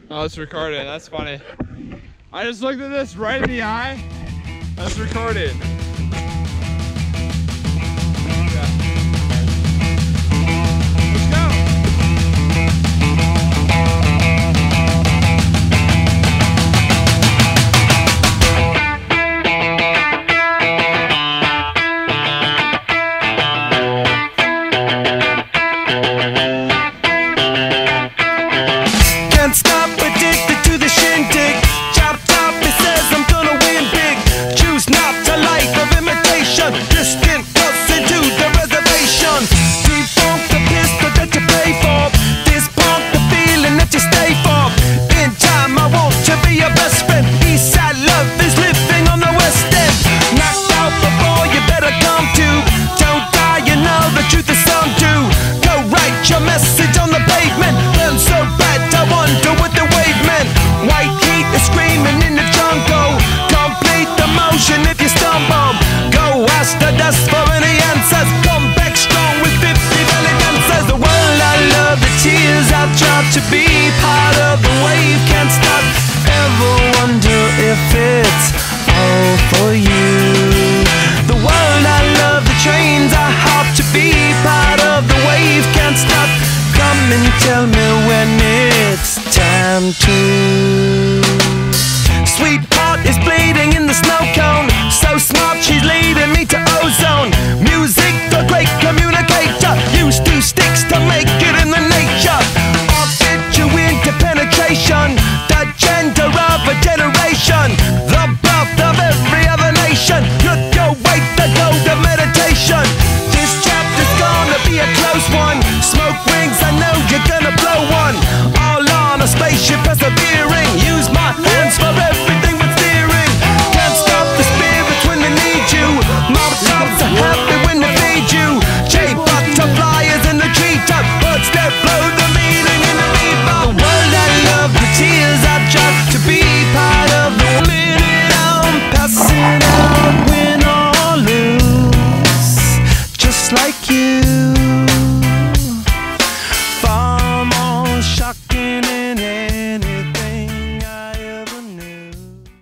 Oh, it's recording. That's funny. I just looked at this right in the eye. That's recording. To be part of the wave, can't stop, ever wonder if it's all for you. The world I love, the trains I hop, to be part of the wave, can't stop, come and tell me where